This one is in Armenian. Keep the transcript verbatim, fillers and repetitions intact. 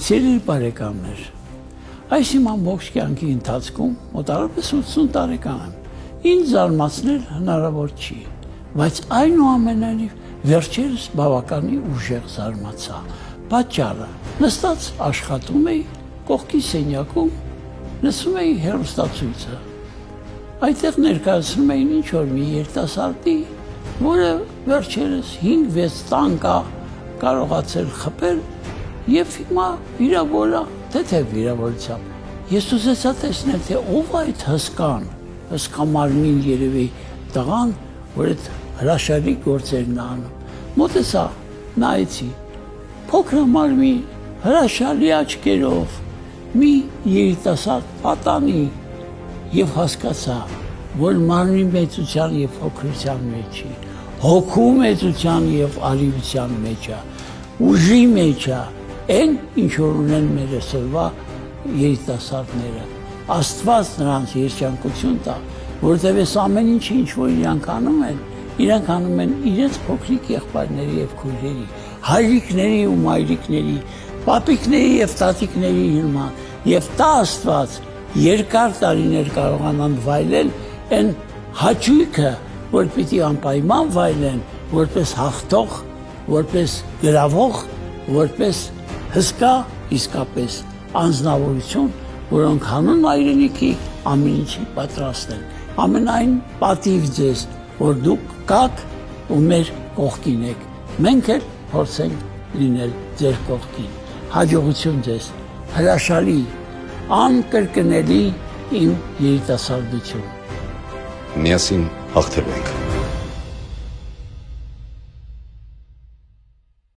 Սիրելի բարեկամներ, այս իմ ամբողջ կյանքի ընթացքում մոտավորապես ութսուն տարեկան եմ։ Ինձ զարմացնել հնարավոր չի, բայց այնուամենայնիվ վերջերս բավականի ուժեղ զարմացա։ Պատճառը նստած աշխատում էի կողքի սենյակում, լսում էի հեռուստացույցը։ Այդտեղ ներկայացնում էին ինչ-որ մի երիտասարդի, որը վերջերս հինգ-վեց տանկա կարողացել խփել եւ հիմա վիրավոր է, թեթև վիրավորությամբ։ Ես ուզեցա տեսնել, թե ով է այդ հսկան, հսկա մարմին երևի տղան, որ այդ հրաշալի գործերն է անում։ Մոտեցա, նայեցի, փոքր մարմին, հրաշալի աչքերով, մի երիտասարդ պատանի եւ հասկացա, որ մարմնի մեծության եւ փոքրության մեջ է, հոգու մեծության եւ արիության մեջ է, ուժի մեջ է, այն ինչ որ ունեն մեր այսօրվա երիտասարդները։ Աստված նրանց երջանկություն տա, որովհետեւ այս ամեն ինչը ինչ որ իրանք անում են, իրանք անում են իրենց փոքրիկ եղբայրների եւ քույրերի, հայրիկների ու մայրիկների, պապիկների եւ տատիկների նման, եւ տա Աստված երկար տարիներ կարողանան վայելել այն հաճույքը, որ պիտի անպայման վայելեն, որպես հաղթող, որպես գրավող, որպես հսկա իսկապես անձնավորություն, որոնք հանուն հայրենիքի ամեն ինչի պատրաստ են։ Ամենայն պատիվ ձեզ, որ դուք կաք ու մեր կողքին եք։ Մենք էլ փորձենք լինել ձեր կողքին։ Հաջողություն ձեզ, հրաշալի, անկրկնելի իմ երիտասարդություն։ Միասին հաղթելու ենք։